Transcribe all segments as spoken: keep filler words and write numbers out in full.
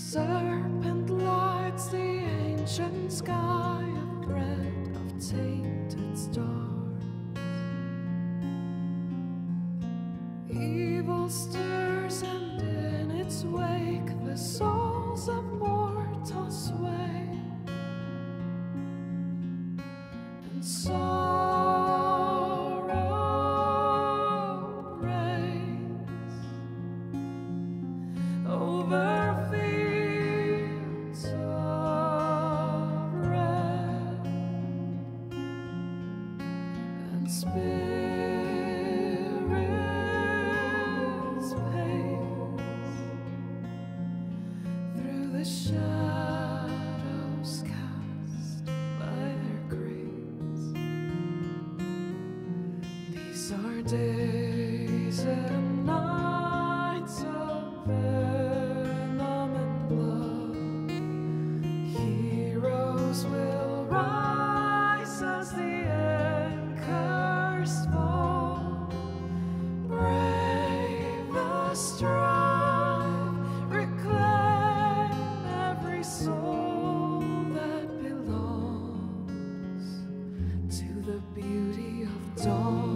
serpent lights the ancient sky, a thread of tainted stars. Evil stirs, and in its wake the souls of mortals sway, and sorrow reigns over fields of red, and spirits pace through the shadows cast by their graves. These are days and nights of venom and blood. Heroes will rise as the anchors fall. Brave the strive, reclaim every soul that belongs to the beauty of dawn.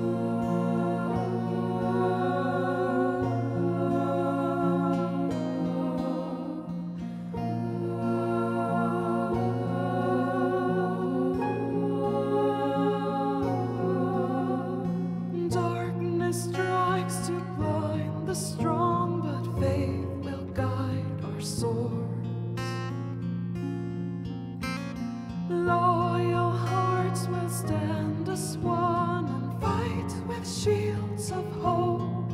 Darkness strikes to blind the strong, but faith will guide our swords. Loyal hearts will stand as one and fight with shields of hope.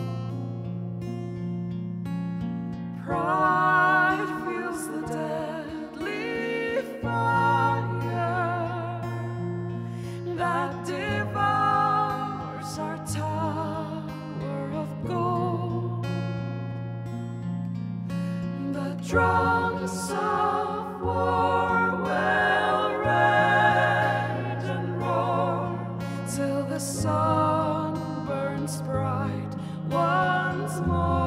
Pride feels the deadly fire that devours our tower of gold. The drums of war will rage and roar till the sun burns bright once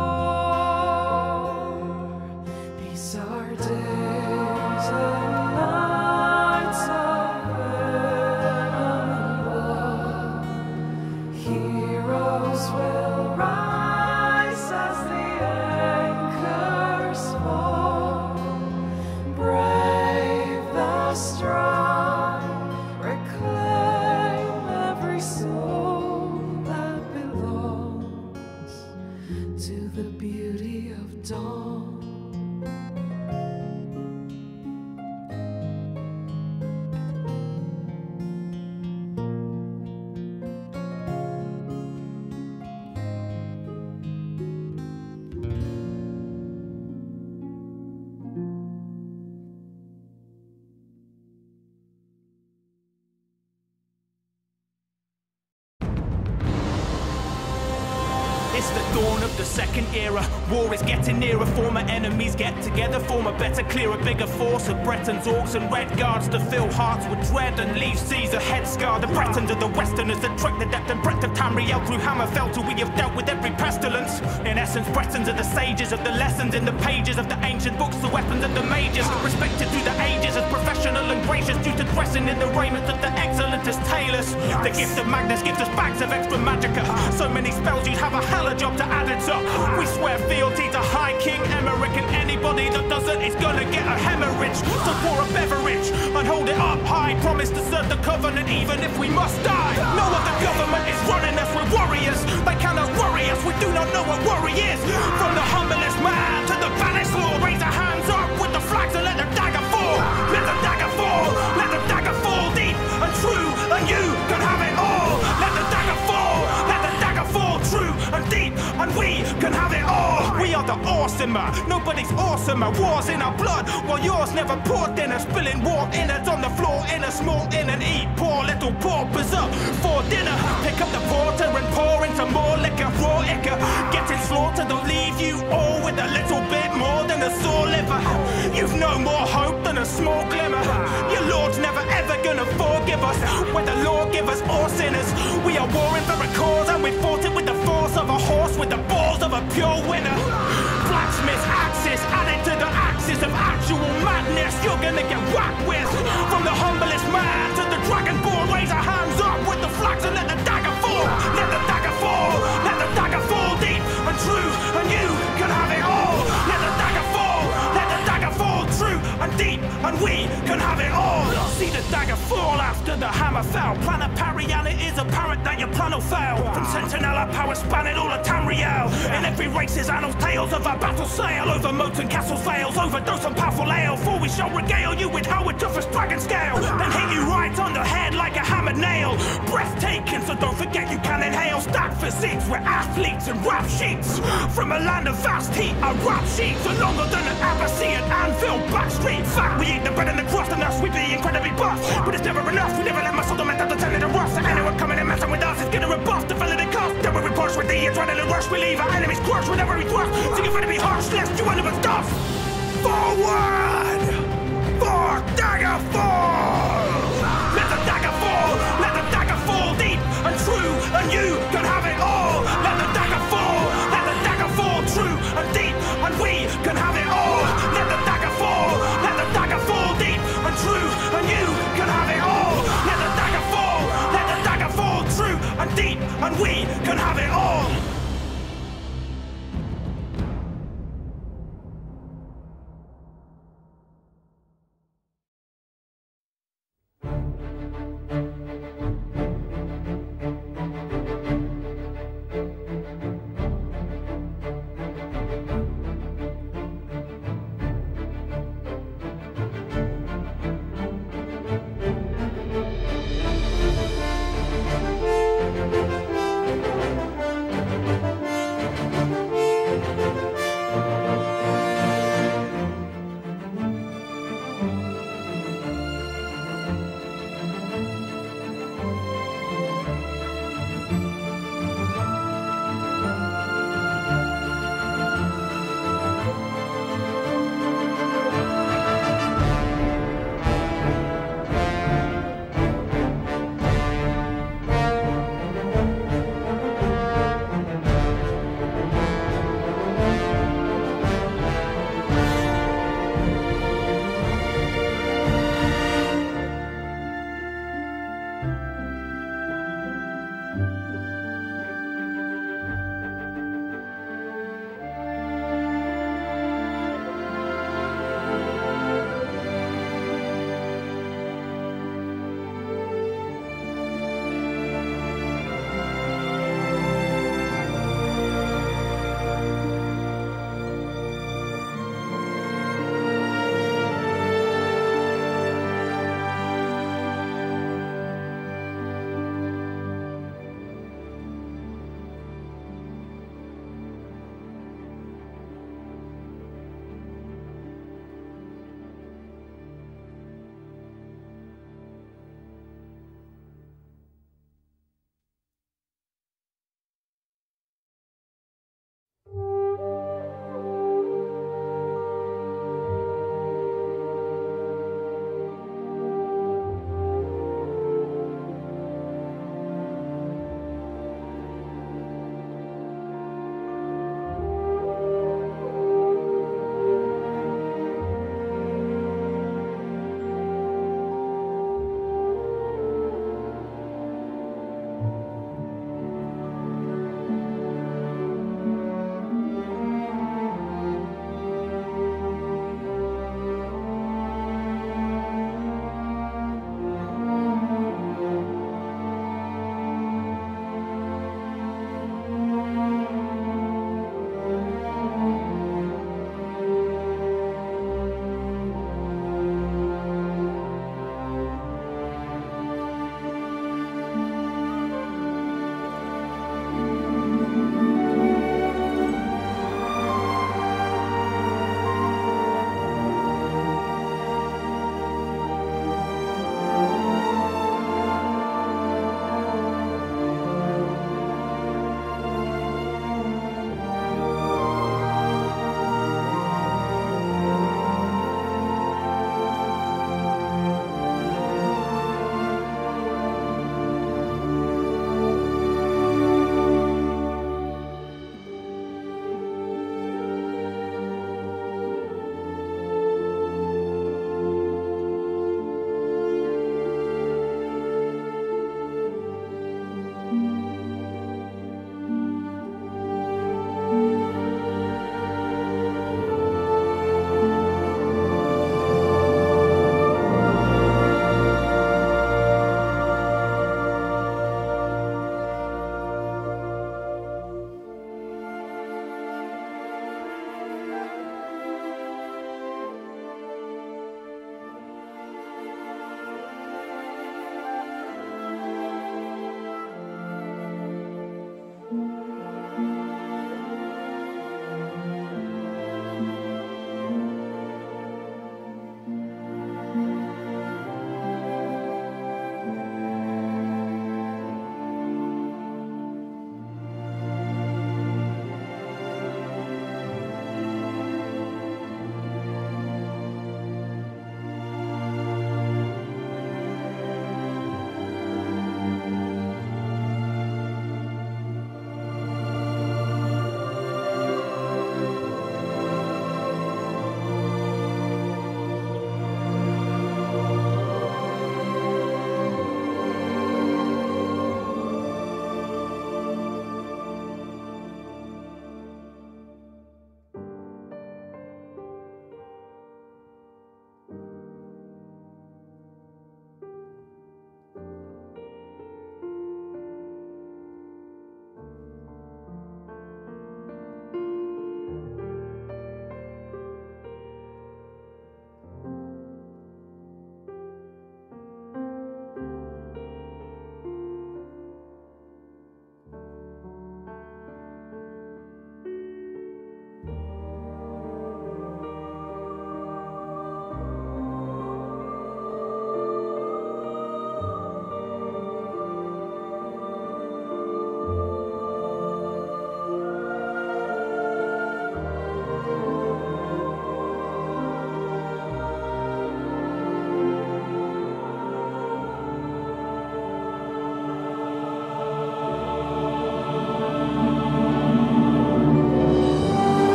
more. These are days and nights of venom and blood. Heroes will rise as the anchors fall. Brave the strive, reclaim every soul that belongs to the beauty of dawn. It's the dawn of the second era. War is getting nearer. Former enemies get together, form a better, clearer, bigger force of Bretons, Orcs and Red Guards to fill hearts with dread and leave Caesar head scarred. The Bretons are the Westerners that trek the depth and breadth of Tamriel through Hammerfell till we have dealt with every pestilence. In essence, Bretons are the sages of the lessons in the pages of the ancient books, the weapons of the mages, respected through the ages as professional and gracious due to dressing in the raiment of the excellentest tailors. The gift of Magnus gives us bags of extra magicka. So many spells you'd have a hell of a job to add it up. We swear fealty to High King Emmerich, and anybody that doesn't is gonna get a hemorrhage. So pour a beverage and hold it up high. Promise to serve the covenant even if we must die. No other government is running us, we're warriors. They cannot worry us, we do not know what worry is. From the humblest man to the baddest lord, raise our hands up with the flags and let the dagger fall. Let the dagger fall, let the dagger fall deep and true, and you can have it all. Let the dagger fall, let the dagger fall true and deep, and we can have it all. We are the awesomer, nobody's awesomer. War's in our blood, while yours never poured dinner. Spilling war innards on the floor in a small inn and eat poor little paupers up for dinner. Pick up the porter and pour in some more liquor. Raw ichor, getting slaughtered will leave you all with a little bit more than a sore liver. You've no more hope than a small glimmer. Your Lord's never ever gonna forgive us, whether lawgivers or sinners. We are warring for a cause, and we fought it with the force of a horse, with the balls of a pure winner. Blacksmith's axes added to the ritual madness you're gonna get whacked with. From the humblest man to the dragonborn, raise our hands up with the flags and let the dagger fall. Let the dagger fall, let the dagger fall deep and true, and you can have it all. Let the dagger fall, let the dagger fall true and deep, and we can have it all. See the dagger fall after the hammer fell. Plan a parry and it is apparent that your plan will fail. From Sentinella power spanning all of Tamriel. In every race's annals, tales of our battle sail. Over moats and castles fails, overdose on powerful ale. For we shall regale you with Howard toughest dragon scale. Then hit you right on the head like a hammered nail. Breathtaking, so don't forget you can inhale. Stacked physiques, we're athletes and rap sheets. From a land of vast heat, our rap sheets are longer than an Abbasid Anfield backstreet. Fat, we eat the bread and the crust, and thus we be incredibly buff. But it's never enough, we never let muscle the method to turn it to rust. So anyone coming and messing with us is getting rebuffed, developing the cost. Then we repulse with the adrenaline rush, we leave our enemies crushed with every thrust. So you're gonna be harsh, lest you end up with stuff. Forward! For dagger fall! Let the dagger fall! Let the dagger fall deep and true, and you can have it all! Let the dagger fall! Let the dagger fall true and deep, and we can have it all! Let the dagger fall! Let the dagger fall deep and true, and you can have it all! Let the dagger fall! Let the dagger fall true and deep, and we can have it all!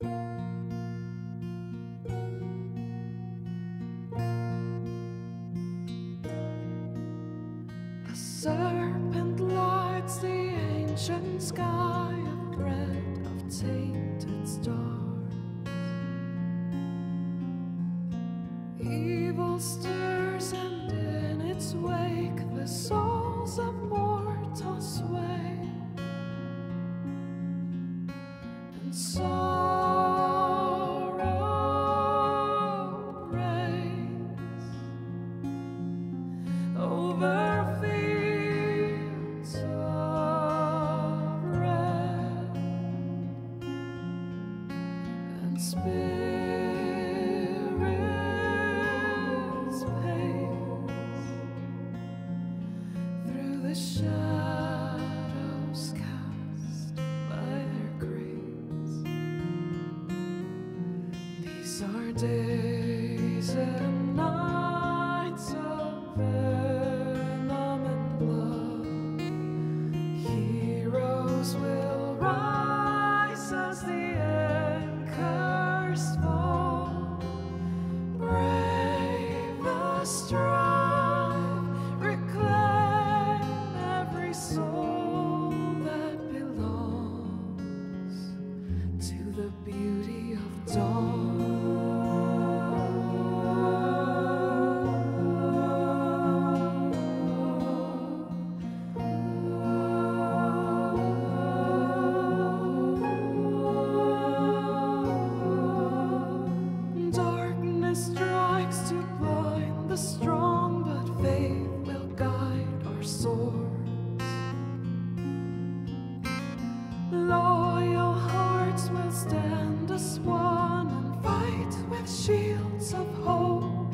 The serpent lights the ancient sky, a thread of tainted stars. Evil stirs, and in its wake the souls of mortals sway. And sorrow reigns over fields of red, and spirits pace through the shadows cast by their graves. These are days and nights of venom and blood. Heroes will rise as the anchors fall. Brave the strive, reclaim every soul that belongs to the beauty of dawn. Darkness strikes to blind the strong, but faith will guide our swords. Loyal hearts will stand as one and fight with shields of hope.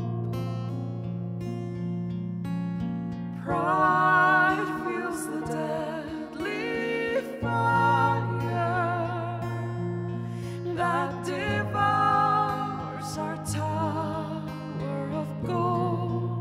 Pride feels the deadly fire that devours our tower of gold.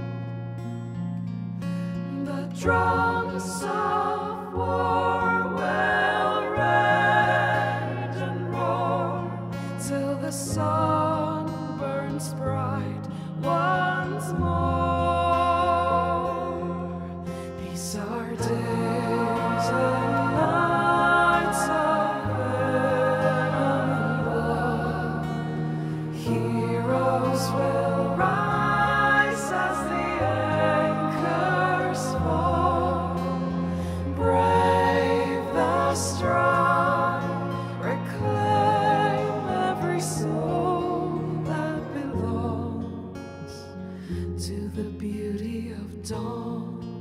The drums of war will rage and roar till the sun burns bright once more. These are days and nights of venom and blood. Heroes will rise as the anchors fall. Brave the strive, reclaim every soul that belongs to the beauty of dawn.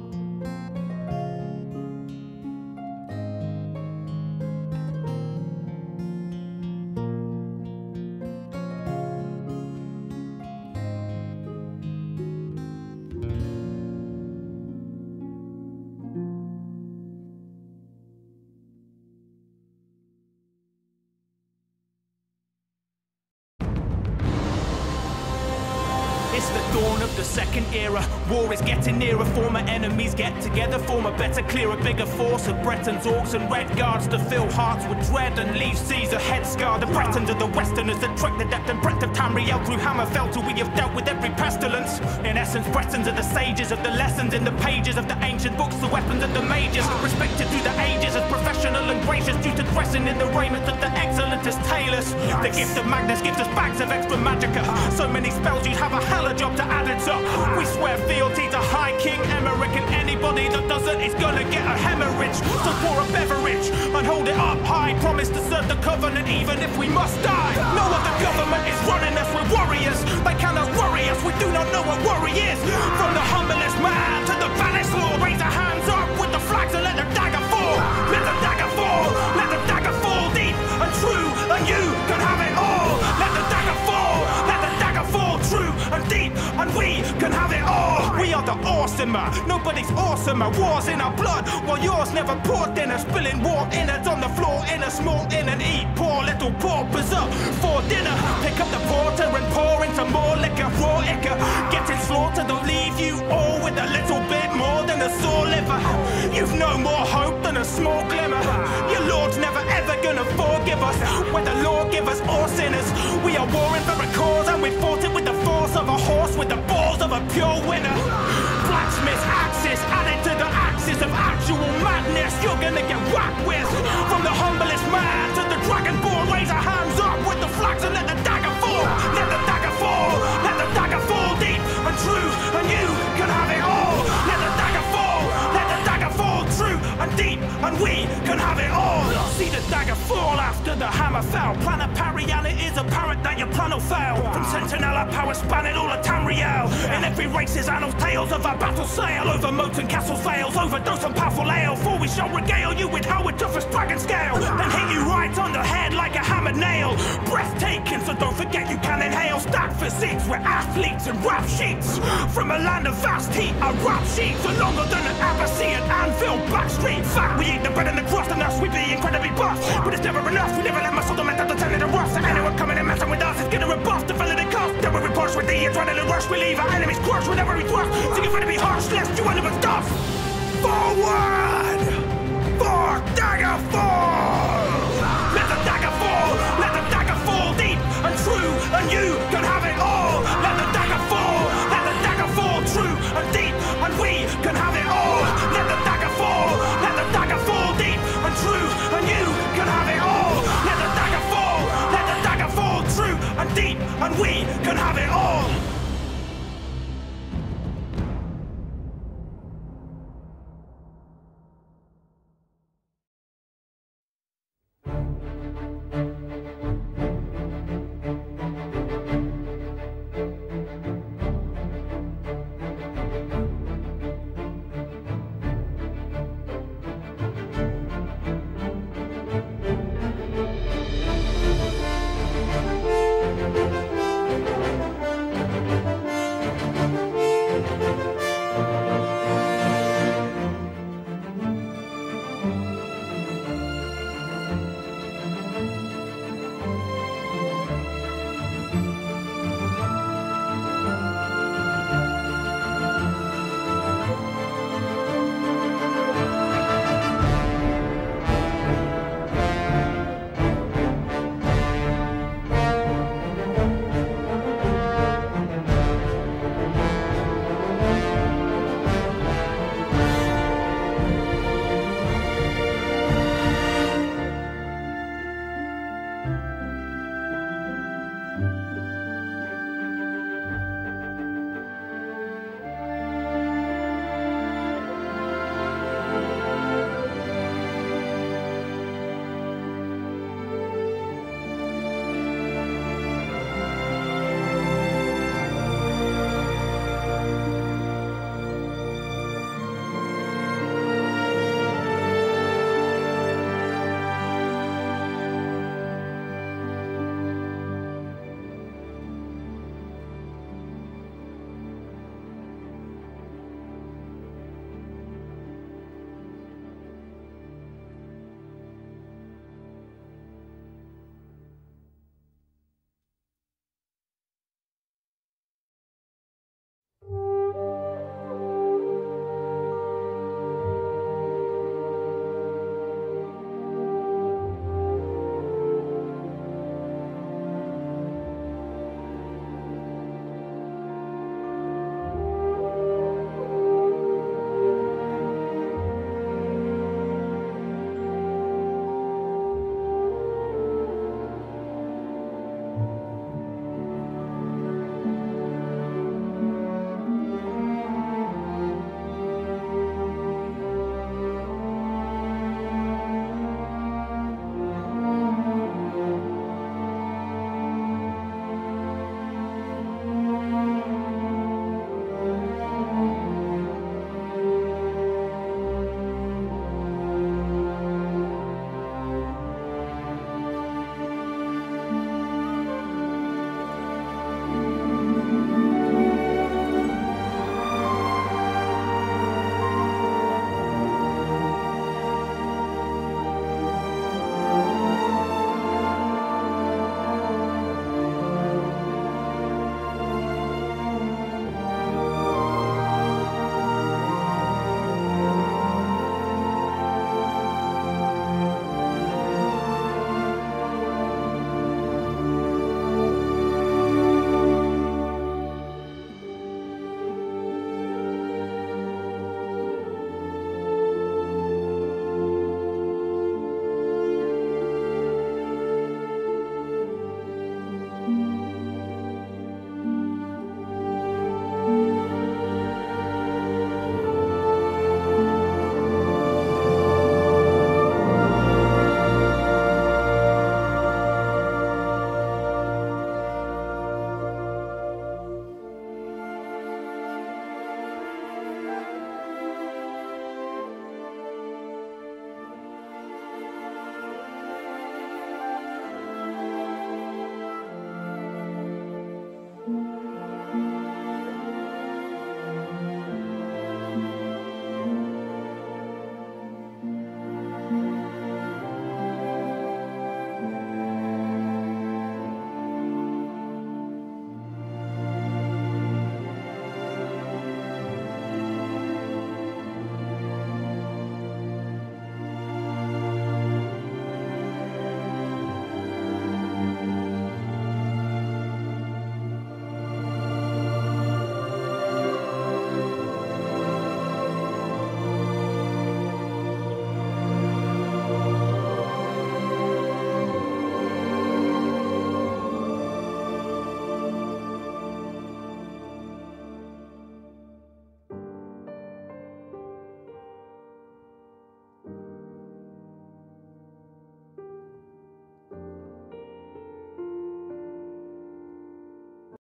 It's the dawn of the second era. War is getting nearer. Former enemies get together, form a better, clearer, bigger force of Bretons, Orcs and Red Guards to fill hearts with dread and leave Caesar head scarred. The Bretons are the Westerners that trek the depth and breadth of Tamriel through Hammerfell till we have dealt with every pestilence. In essence, Bretons are the sages of the lessons in the pages of the ancient books, the weapons of the mages, respected through the ages as professional and gracious due to dressing in the raiment of the excellentest tailors. The gift of Magnus gives us bags of extra magicka. So many spells you'd have a hella job to add it up. We swear fealty to High King Emmerich, and anybody that doesn't is gonna get a hemorrhage. So pour a beverage and hold it up high. Promise to serve the covenant even if we must die. No other government is running us, we're warriors. They cannot worry us, we do not know what worry is. From the humblest man to the banished lord, raise our hands up with the flags and let the dagger fall. Let the dagger fall, let the dagger fall deep and true, and you can have it all. Let the dagger fall, let the dagger fall true and deep, and we can have it all. We are the awesomer, nobody's awesomer. War's in our blood, while yours never poured dinner. Spilling war innards on the floor in a small inn and eat poor little paupers up for dinner. Pick up the porter and pour into more liquor, raw ichor. Getting slaughtered will leave you all with a little bit more than a sore liver. You've no more hope than a small glimmer. Your Lord's never ever gonna forgive us, whether lawgivers or sinners. We are warring for a cause, and we fought it with the force of a horse, with the balls of a pure winner. Blacksmith's axis added to the axis of actual madness. You're gonna get whacked with. From the humblest man to the dragonborn, raise our hands up with the flags and let the dagger fall. Let the dagger fall. Let the dagger fall deep and true, and you can have it all. Let the dagger fall. Let the dagger fall true and deep, and we can have it all. See the dagger fall after the hammer fell. Plan a parry and it is apparent that your plan will fail. From Sentinella power spanning all of Tamriel. In every race's annals, tales of our battle sail. Over moats and castles veils, overdose on powerful ale. For we shall regale you with Howard Duffus dragon scale, and hit you right on the head like a hammered nail. Breathtaking, so don't forget you can inhale. Stacked physiques, we're athletes and rap sheets. From a land of vast heat, our rap sheets are longer than an Abbasid Anfield backstreet. Fact, we eat the bread and the crust, and thus we be incredibly buff. But it's never enough, we never let muscle the method to turn into rust. And anyone coming and messing with us is getting rebuffed, defending the cost. Then we repulse with the adrenaline rush, we leave our enemies crushed with every thrust. So you're ready to be harsh, lest you end up with dust. Forward! For dagger forward!